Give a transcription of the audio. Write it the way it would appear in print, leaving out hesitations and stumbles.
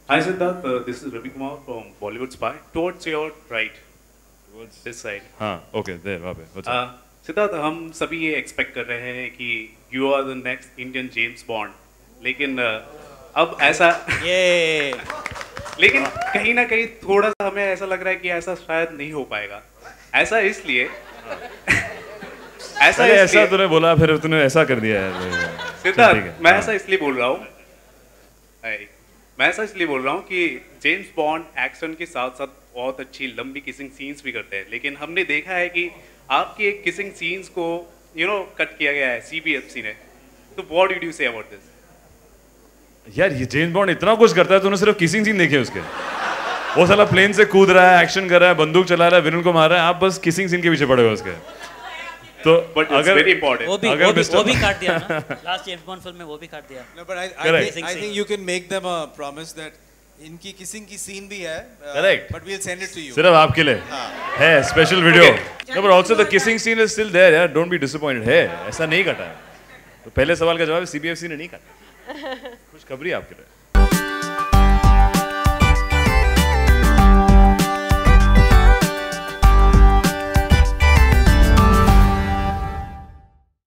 Hi Siddharth, this is Ravi Kumar from Bollywood Spy. Towards your right, towards this side. हाँ, okay, there, वहाँ पे. सिद्धार्थ, हम सभी ये एक्सपेक्ट कर रहे हैं कि you are the next Indian James Bond. लेकिन अब ऐसा लेकिन कहीं ना कहीं थोड़ा सा हमें ऐसा लग रहा है कि ऐसा शायद नहीं हो पाएगा. ऐसा इसलिए ऐसा तूने बोला फिर तूने ऐसा कर दिया है. सिद्धार्थ, मैं ऐसा इसलिए बोल रहा हूँ. मैं ऐसा इसलिए बोल रहा हूँ कि जेम्स बॉन्ड एक्शन के साथ साथ बहुत अच्छी लंबी किसिंग सीन्स भी करते हैं, लेकिन हमने देखा है कि आपकी एक किसिंग सीन्स को कट किया गया है सीबीएफसी ने. तो what did you say about this? यार ये जेम्स बॉन्ड इतना कुछ करता है, तूने सिर्फ किसिंग सीन देखे उसके. वो साला प्लेन से कूद रहा है, एक्शन कर रहा है, बंदूक चला रहा है, विलन को मार रहा है, आप बस किसिंग सीन के पीछे पड़े हो उसके. तो अगर वो भी काट दिया ना लास्ट जेम्स बॉन्ड फिल्म में, वो भी काट दिया. No, but I think you can make them a promise that इनकी किसिंग की सीन भी है. Correct. But we'll send it to you. सिर्फ आपके लिए है special video. No, but also the kissing scene is still there, यार. Don't be disappointed. है, ऐसा नहीं कटा है. तो पहले सवाल का जवाब सीबीएफसी ने नहीं काटा. खुशखबरी आपके लिए.